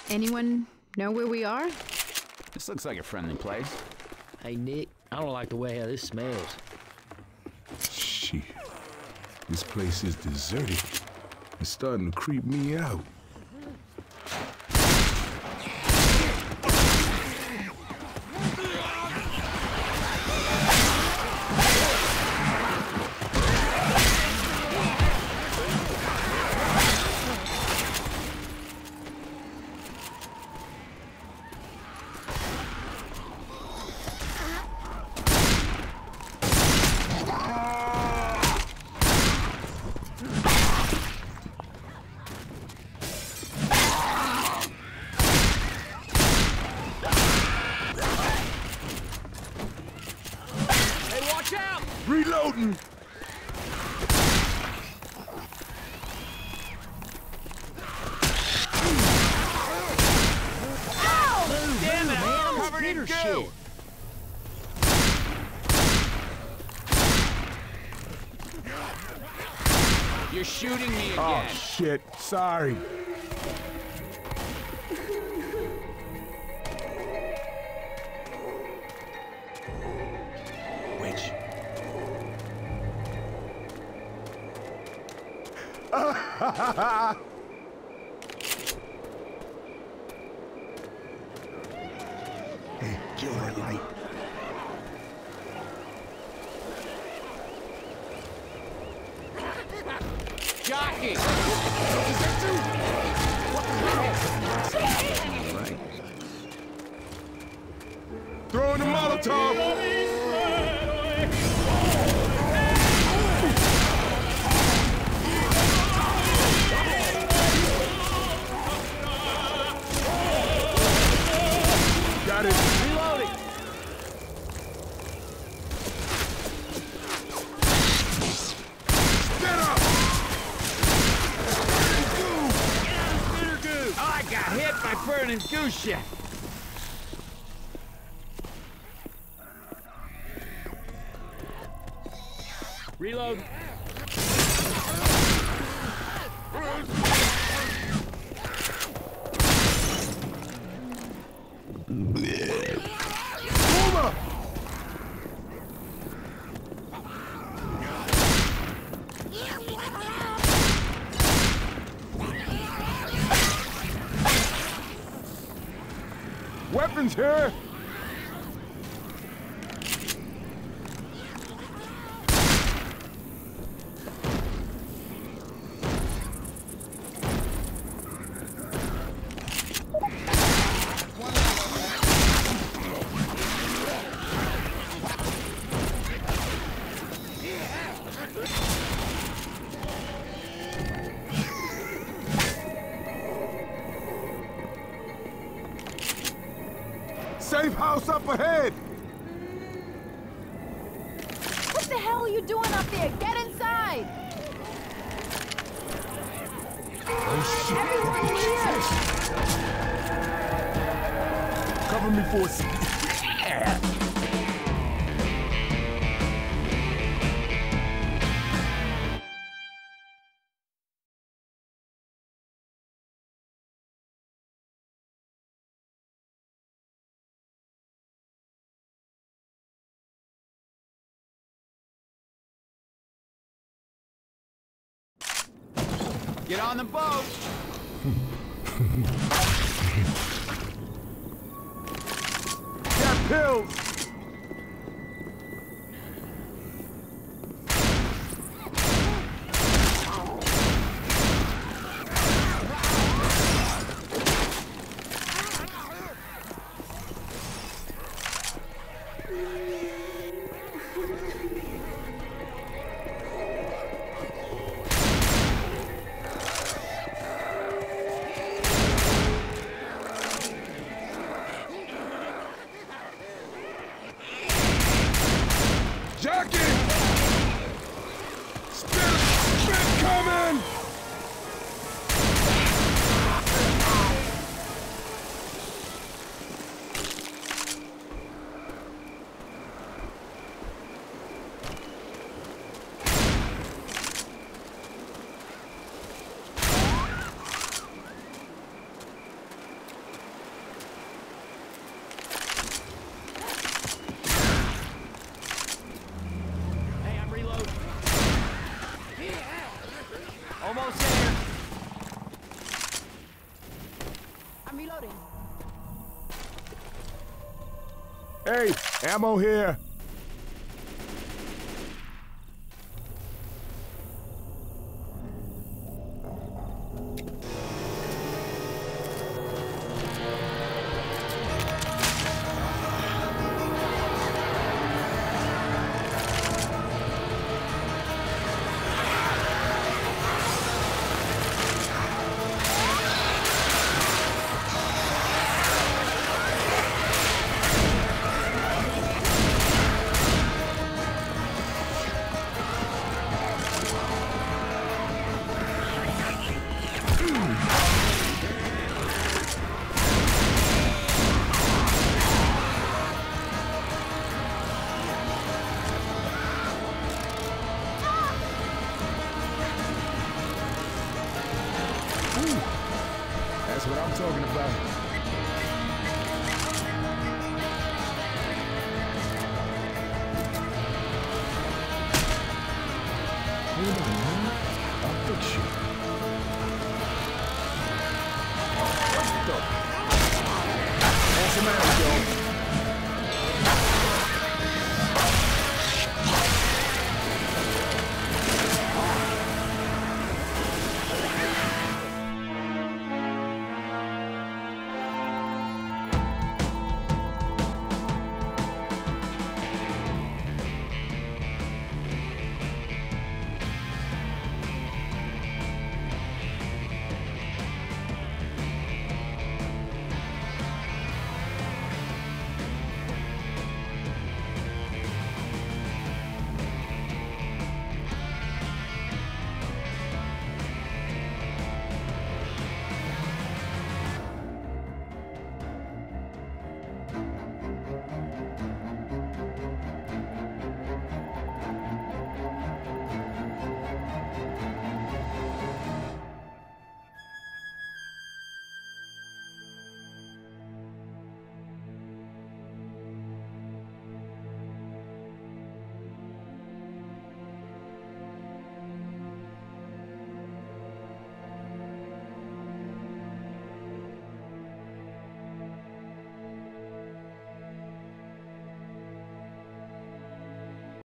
Anyone know where we are? This looks like a friendly place. Hey, Nick, I don't like the way how this smells. Shit. This place is deserted. It's starting to creep me out. Reloading! Oh, damn it, man, I'm covered in goo! You're shooting me again. Oh, shit. Sorry. Which? Hey, kill that light. Jockey! Throwing the Molotov! Got it. Reloading! Get up! Oh, I got hit by burning goose shit. Reload. Boomer! Weapons here! Safe house up ahead! What the hell are you doing up there? Get inside! Oh shit! Everyone here! Cover me for a second. Yeah. Get on the boat! Got pills! Jockey! Spit coming! Ammo here. That's what I'm talking about. Hold on, man. I'll fix you.